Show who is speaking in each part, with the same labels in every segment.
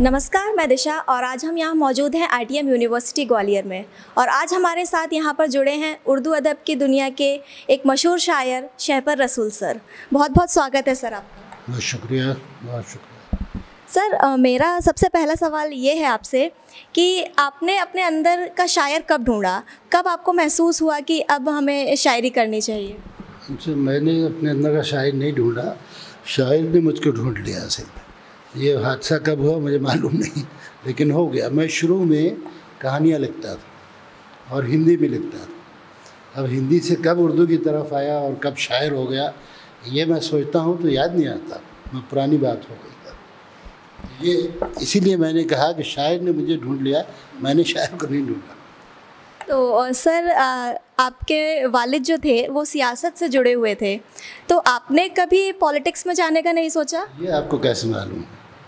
Speaker 1: नमस्कार, मैं दिशा और आज हम यहाँ मौजूद हैं ITM यूनिवर्सिटी ग्वालियर में। और आज हमारे साथ यहाँ पर जुड़े हैं उर्दू अदब की दुनिया के एक मशहूर शायर शहपर रसूल सर। बहुत बहुत स्वागत है सर आपका।
Speaker 2: बहुत शुक्रिया, बहुत शुक्रिया।
Speaker 1: सर, मेरा सबसे पहला सवाल ये है आपसे कि आपने अपने अंदर का शायर कब ढूंढा, कब आपको महसूस हुआ कि अब हमें शायरी करनी चाहिए?
Speaker 2: मैंने अपने अंदर का शायर नहीं ढूंढा, शायर ने मुझको ढूंढ लिया। सिर्फ ये हादसा कब हुआ मुझे मालूम नहीं, लेकिन हो गया। मैं शुरू में कहानियाँ लिखता था और हिंदी में लिखता था। अब हिंदी से कब उर्दू की तरफ आया और कब शायर हो गया ये मैं सोचता हूँ तो याद नहीं आता, मैं पुरानी बात हो गई। ये इसीलिए मैंने कहा कि शायर ने मुझे ढूंढ लिया, मैंने शायर को नहीं ढूंढा।
Speaker 1: तो सर, आपके वालिद जो थे वो सियासत से जुड़े हुए थे, तो आपने कभी पॉलिटिक्स में जाने का नहीं सोचा?
Speaker 2: ये आपको कैसे मालूम?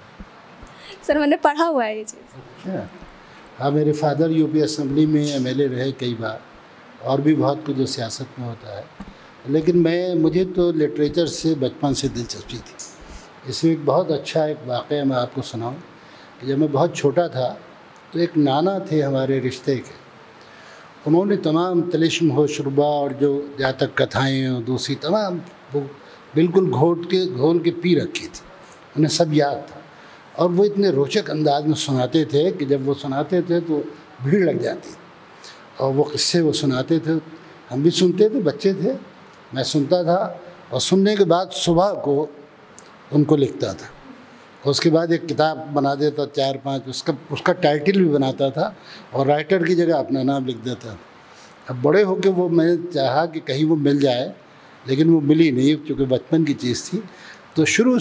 Speaker 1: सर, मैंने पढ़ा हुआ है ये चीज़।
Speaker 2: अच्छा, हाँ, मेरे फादर यूपी असेंबली में MLA रहे कई बार, और भी बहुत कुछ जो सियासत में होता है, लेकिन मुझे तो लिटरेचर से बचपन से दिलचस्पी थी। इसमें एक बहुत अच्छा एक वाक़या मैं आपको सुनाऊं कि जब मैं बहुत छोटा था तो एक नाना थे हमारे रिश्ते के, उन्होंने तमाम तलिस्म हो शुरबा और जो जातक कथाएँ और दूसरी तमाम वो बिल्कुल घोल के पी रखी थी, उन्हें सब याद था। और वो इतने रोचक अंदाज में सुनाते थे कि जब वो सुनाते थे तो भीड़ लग जाती, और वो किस्से वो सुनाते थे, हम भी सुनते थे, बच्चे थे, मैं सुनता था, और सुनने के बाद सुबह को उनको लिखता था। उसके बाद एक किताब बना देता 4-5, उसका टाइटल भी बनाता था और राइटर की जगह अपना नाम लिख देता था। अब बड़े होकर वो मैंने चाहा कि कहीं वो मिल जाए, लेकिन वो मिली नहीं, क्योंकि बचपन की चीज़ थी। तो शुरू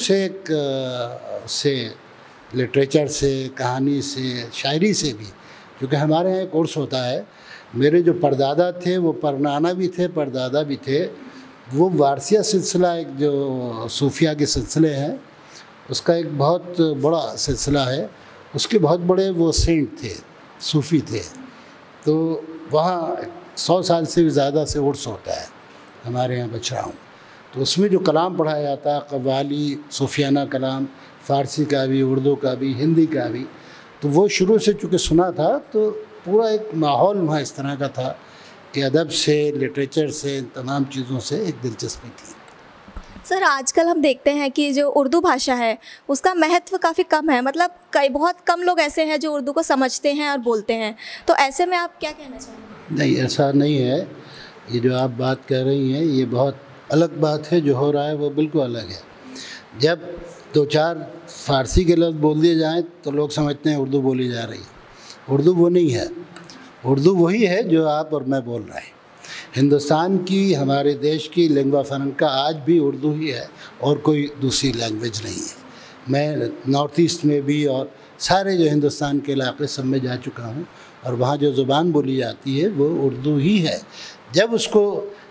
Speaker 2: से लिटरेचर से, कहानी से, शायरी से भी, क्योंकि हमारे यहाँ एक कोर्स होता है। मेरे जो परदादा थे वो परनाना भी थे, परदादा भी थे। वो वारसिया सिलसिला, एक जो सूफिया के सिलसिले हैं, उसका एक बहुत बड़ा सिलसिला है। उसके बहुत बड़े वो सेंट थे, सूफ़ी थे। तो वहाँ 100 साल से भी ज़्यादा से उर्स होता है हमारे यहाँ बछराऊँ। तो उसमें जो कलाम पढ़ाया जाता है, कव्वाली, सूफियाना कलाम, फ़ारसी का भी, उर्दू का भी, हिंदी का भी, तो वो शुरू से चूँकि सुना था तो पूरा एक माहौल वहाँ इस तरह का था कि अदब से, लिटरेचर से, तमाम चीज़ों से एक दिलचस्पी थी।
Speaker 1: सर, आजकल हम देखते हैं कि जो उर्दू भाषा है उसका महत्व काफ़ी कम है, मतलब बहुत कम लोग ऐसे हैं जो उर्दू को समझते हैं और बोलते हैं, तो ऐसे में आप क्या कहना चाहेंगे?
Speaker 2: नहीं, ऐसा नहीं है। ये जो आप बात कर रही हैं ये बहुत अलग बात है, जो हो रहा है वो बिल्कुल अलग है। जब 2-4 फ़ारसी के लफ्ज़ बोल दिए जाएँ तो लोग समझते हैं उर्दू बोली जा रही है। उर्दू वो नहीं है, उर्दू वही है जो आप और मैं बोल रहे हैं। हिंदुस्तान की, हमारे देश की लिंग्वा फ्रैंका आज भी उर्दू ही है और कोई दूसरी लैंग्वेज नहीं है। मैं नॉर्थ ईस्ट में भी और सारे जो हिंदुस्तान के इलाके सब में जा चुका हूँ, और वहाँ जो ज़ुबान बोली जाती है वो उर्दू ही है। जब उसको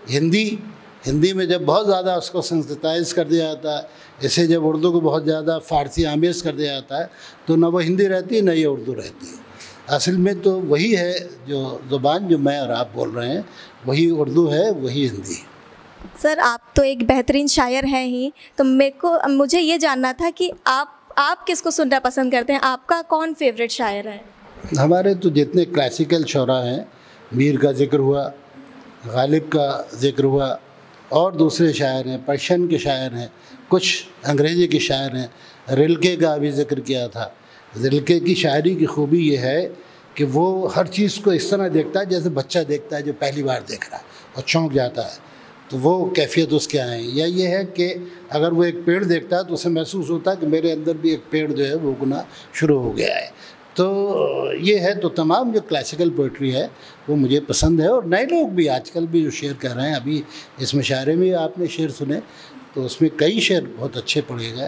Speaker 2: हिंदी में जब बहुत ज़्यादा उसको संस्कृताइज कर दिया जाता है, ऐसे जब उर्दू को बहुत ज़्यादा फ़ारसी आमेज़ कर दिया जाता है, तो न वो हिंदी रहती है न ये उर्दू रहती है। असल में तो वही है, जो ज़ुबान जो मैं और आप बोल रहे हैं वही उर्दू है, वही हिंदी।
Speaker 1: सर, आप तो एक बेहतरीन शायर हैं ही, तो मुझे ये जानना था कि आप किसको सुनना पसंद करते हैं? आपका कौन फेवरेट शायर है?
Speaker 2: हमारे तो जितने क्लासिकल शोरा हैं, मीर का ज़िक्र हुआ, गालिब का ज़िक्र हुआ, और दूसरे शायर हैं, पर्शियन के शायर हैं, कुछ अंग्रेज़ी के शायर हैं। रिल्के का भी ज़िक्र किया था। रिल्के की शायरी की खूबी ये है कि वो हर चीज़ को इस तरह देखता है जैसे बच्चा देखता है जो पहली बार देख रहा है और चौंक जाता है, तो वो कैफियत उसके यहाँ है। या ये है कि अगर वो एक पेड़ देखता है तो उसे महसूस होता है कि मेरे अंदर भी एक पेड़ जो है वो उगना शुरू हो गया है। तो ये है, तो तमाम जो क्लासिकल पोइट्री है वो मुझे पसंद है। और नए लोग भी आजकल भी जो शेर कर रहे हैं, अभी इस मुशायरे में आपने शेर सुने तो उसमें कई शेर बहुत अच्छे पढ़े गए।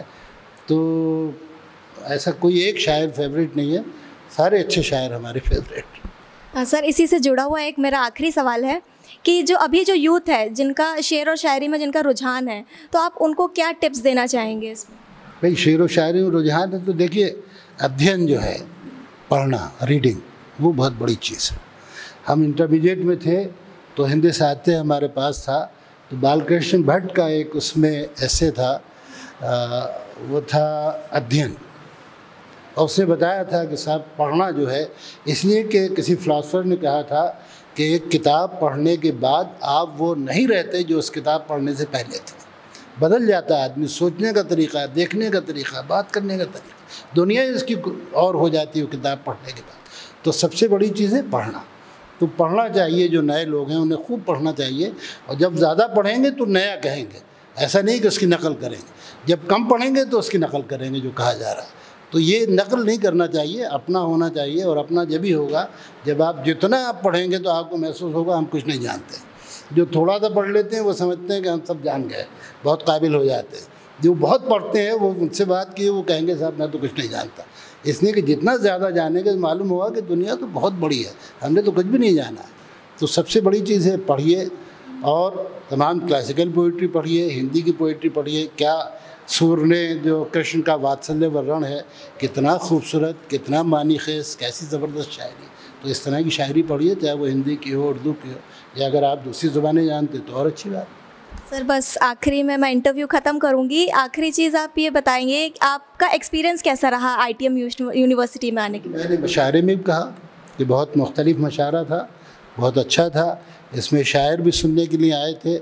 Speaker 2: तो ऐसा कोई एक शायर फेवरेट नहीं है, सारे अच्छे शायर हमारे फेवरेट।
Speaker 1: सर, इसी से जुड़ा हुआ एक मेरा आखिरी सवाल है कि जो अभी जो यूथ है जिनका शेर और शायरी में जिनका रुझान है, तो आप उनको क्या टिप्स देना चाहेंगे इसमें?
Speaker 2: भाई, शेर और शायरी में रुझान है तो देखिए, अध्ययन जो है, पढ़ना, रीडिंग, वो बहुत बड़ी चीज़ है। हम इंटरमीडिएट में थे तो हिंदी साहित्य हमारे पास था, तो बालकृष्ण भट्ट का एक उसमें ऐसे था, वो था अध्ययन। और उसने बताया था कि साहब पढ़ना जो है, इसलिए कि किसी फ़िलासफ़र ने कहा था कि एक किताब पढ़ने के बाद आप वो नहीं रहते जो उस किताब पढ़ने से पहले थे। बदल जाता है आदमी, सोचने का तरीका, देखने का तरीका, बात करने का तरीका, दुनिया इसकी और हो जाती है किताब पढ़ने के बाद। तो सबसे बड़ी चीज़ है पढ़ना। तो पढ़ना चाहिए, जो नए लोग हैं उन्हें खूब पढ़ना चाहिए, और जब ज़्यादा पढ़ेंगे तो नया कहेंगे, ऐसा नहीं कि उसकी नकल करेंगे। जब कम पढ़ेंगे तो उसकी नकल करेंगे जो कहा जा रहा है। तो ये नकल नहीं करना चाहिए, अपना होना चाहिए। और अपना जब ही होगा जब आप जितना आप पढ़ेंगे तो आपको महसूस होगा हम कुछ नहीं जानते। जो थोड़ा सा पढ़ लेते हैं वो समझते हैं कि हम सब जान गए, बहुत काबिल हो जाते हैं। जो बहुत पढ़ते हैं वो उनसे बात की वो कहेंगे साहब मैं तो कुछ नहीं जानता। इसलिए कि जितना ज़्यादा जानेंगे तो मालूम होगा कि दुनिया तो बहुत बड़ी है, हमने तो कुछ भी नहीं जाना है। तो सबसे बड़ी चीज़ है पढ़िए, और तमाम क्लासिकल पोइट्री पढ़िए, हिंदी की पोइट्री पढ़िए। क्या सूर ने जो कृष्ण का वात्सल्य वर्णन है, कितना खूबसूरत, कितना मानी खेस, कैसी ज़बरदस्त शायरी। तो इस तरह की शायरी पढ़िए, चाहे वो हिंदी की हो, उर्दू की हो, या अगर आप दूसरी ज़ुबानें जानते तो और अच्छी बात।
Speaker 1: सर बस आखिरी में मैं इंटरव्यू ख़त्म करूंगी, आखिरी चीज़ आप ये बताएंगे आपका एक्सपीरियंस कैसा रहा ITM यूनिवर्सिटी में आने के बाद?
Speaker 2: मैंने मशारे में भी कहा कि बहुत मुख्तलिफ मशारा था, बहुत अच्छा था। इसमें शायर भी सुनने के लिए आए थे।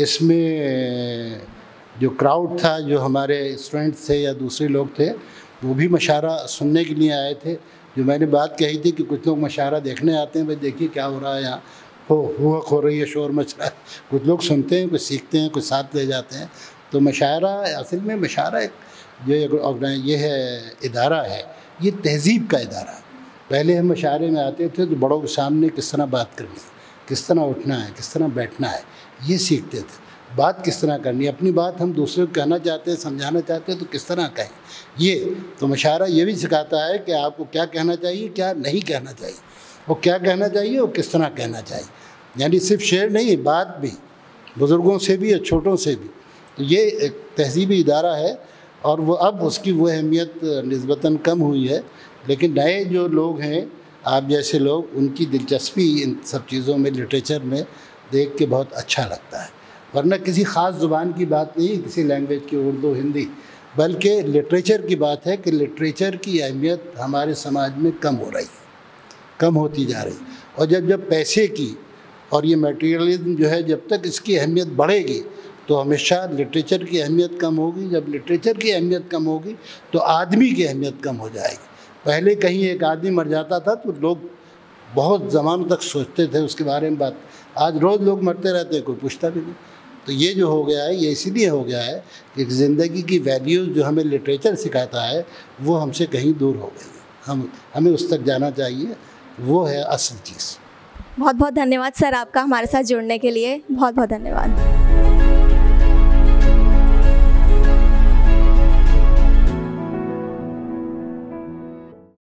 Speaker 2: इसमें जो क्राउड था, जो हमारे स्टूडेंट्स थे या दूसरे लोग थे, वो भी मशारा सुनने के लिए आए थे। जो मैंने बात कही थी कि कुछ लोग मशारा देखने आते हैं, भाई देखिए क्या हो रहा है यहाँ, हो रही है, शोर मच रहा है। कुछ लोग सुनते हैं, कुछ सीखते हैं, कुछ साथ ले जाते हैं। तो मशारा असल में मशारा एक जो ये है इदारा है, ये तहज़ीब का इदारा है। पहले हम मशारे में आते थे तो बड़ों के सामने किस तरह बात करनी है, किस तरह उठना है, किस तरह बैठना है, ये सीखते थे। बात किस तरह करनी है, अपनी बात हम दूसरे को कहना चाहते हैं, समझाना चाहते हैं तो किस तरह कहें। ये तो मशारा ये भी सिखाता है कि आपको क्या कहना चाहिए, क्या नहीं कहना चाहिए, और क्या कहना चाहिए और किस तरह कहना चाहिए। यानी सिर्फ शेर नहीं, बात भी बुज़ुर्गों से भी और छोटों से भी। तो ये एक तहज़ीबी इदारा है, और वो अब उसकी वो अहमियत निस्बतन कम हुई है। लेकिन नए जो लोग हैं, आप जैसे लोग, उनकी दिलचस्पी इन सब चीज़ों में, लिटरेचर में देख के बहुत अच्छा लगता है। वरना किसी ख़ास ज़ुबान की बात नहीं, किसी लैंग्वेज की, उर्दू हिंदी, बल्कि लिटरेचर की बात है कि लिटरेचर की अहमियत हमारे समाज में कम हो रही है, कम होती जा रही। और जब पैसे की और ये मटेरियलिज्म जो है, जब तक इसकी अहमियत बढ़ेगी तो हमेशा लिटरेचर की अहमियत कम होगी। जब लिटरेचर की अहमियत कम होगी तो आदमी की अहमियत कम हो जाएगी। पहले कहीं एक आदमी मर जाता था तो लोग बहुत ज़मानों तक सोचते थे उसके बारे में बात। आज रोज़ लोग मरते रहते हैं, कोई पूछता भी नहीं। तो ये जो हो गया है, ये इसीलिए हो गया है कि ज़िंदगी की वैल्यूज़ जो हमें लिटरेचर सिखाता है वो हमसे कहीं दूर हो गई है। हमें उस तक जाना चाहिए, वो है असल चीज़।
Speaker 1: बहुत बहुत धन्यवाद सर आपका हमारे साथ जुड़ने के लिए, बहुत बहुत धन्यवाद।